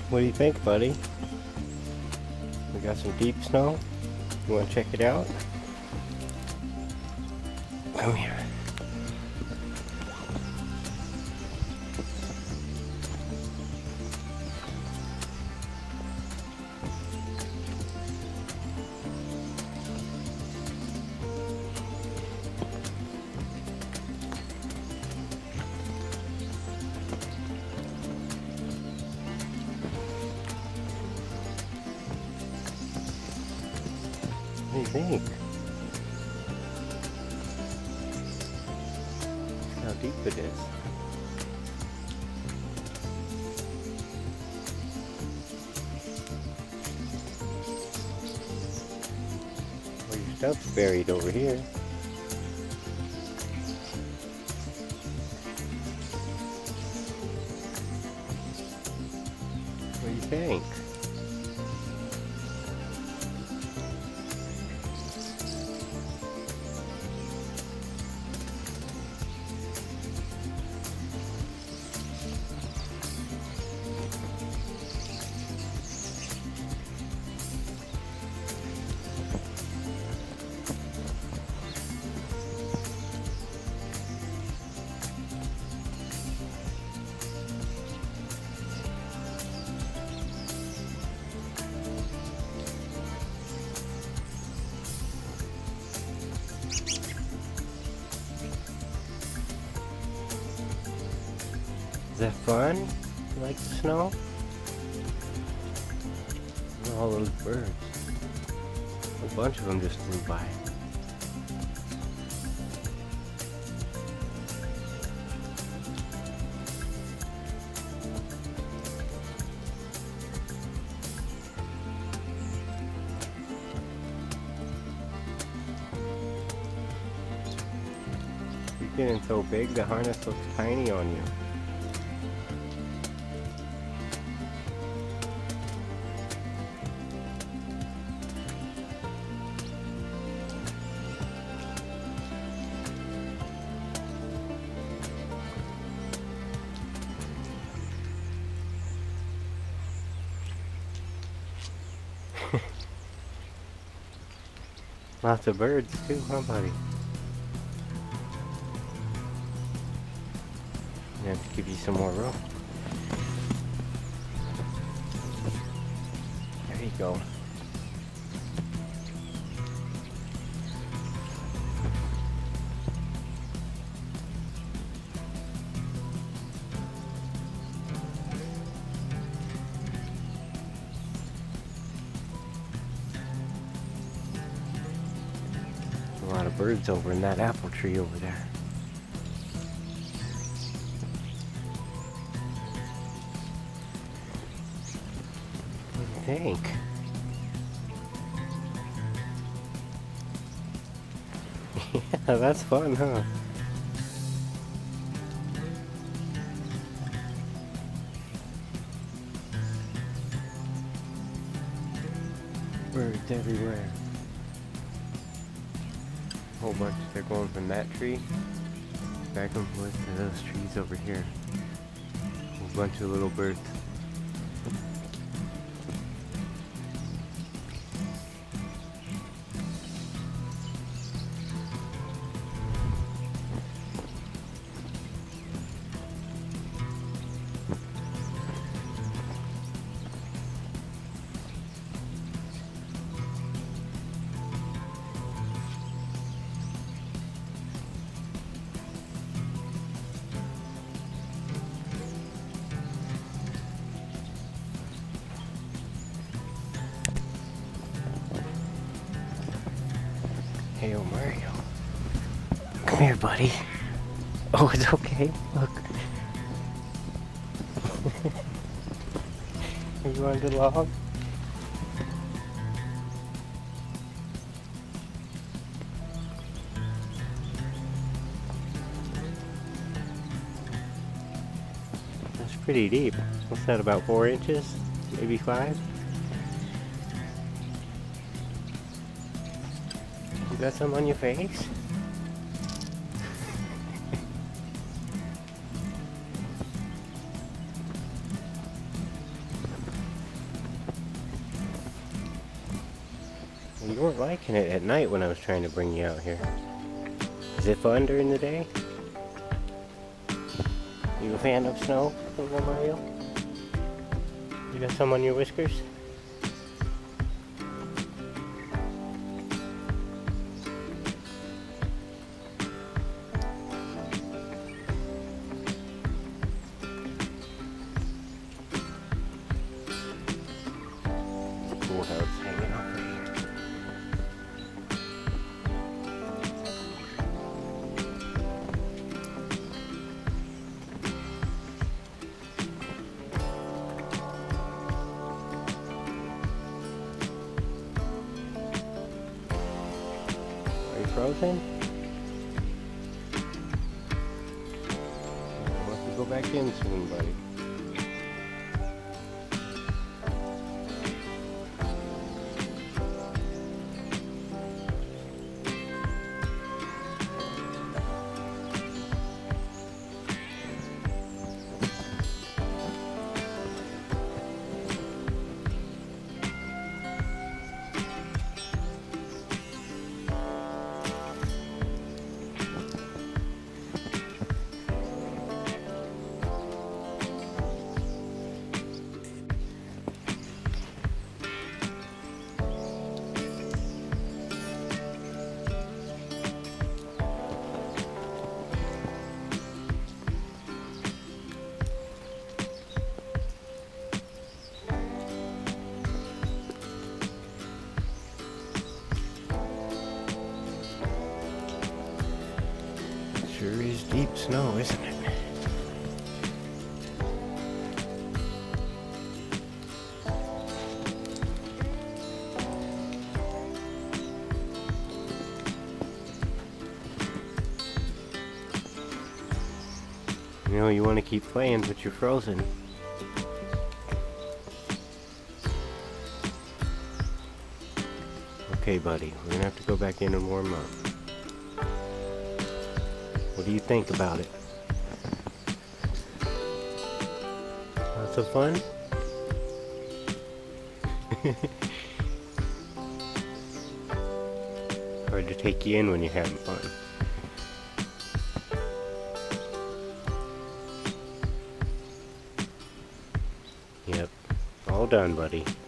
What do you think, buddy? We got some deep snow. You want to check it out? Come here. What do you think? Look how deep it is. Well, your stuff's buried over here. What do you think? Is that fun? You like the snow? Look at all those birds. A bunch of them just flew by. You're getting so big, the harness looks tiny on you. Lots of birds too, huh, buddy? I have to give you some more rope. There you go. A lot of birds over in that apple tree over there. What do you think? Yeah, that's fun, huh? Birds everywhere. A whole bunch. They're going from that tree back and forth to those trees over here. A whole bunch of little birds. Hey, oh Mario. Come here, buddy. Oh, it's okay. Look. You want the log? That's pretty deep. What's that, about 4 inches? Maybe 5? You got some on your face? weren't liking it at night when I was trying to bring you out here. Is it fun during the day? You a fan of snow, little Mario? You got some on your whiskers? Cool how it's hanging off right here. Are you frozen? We'll have to go back in soon, buddy. Sure is deep snow, isn't it? You know, you want to keep playing, but you're frozen. Okay, buddy, we're gonna have to go back in and warm up. What do you think about it? Lots of fun? Hard to take you in when you're having fun. Yep, all done, buddy.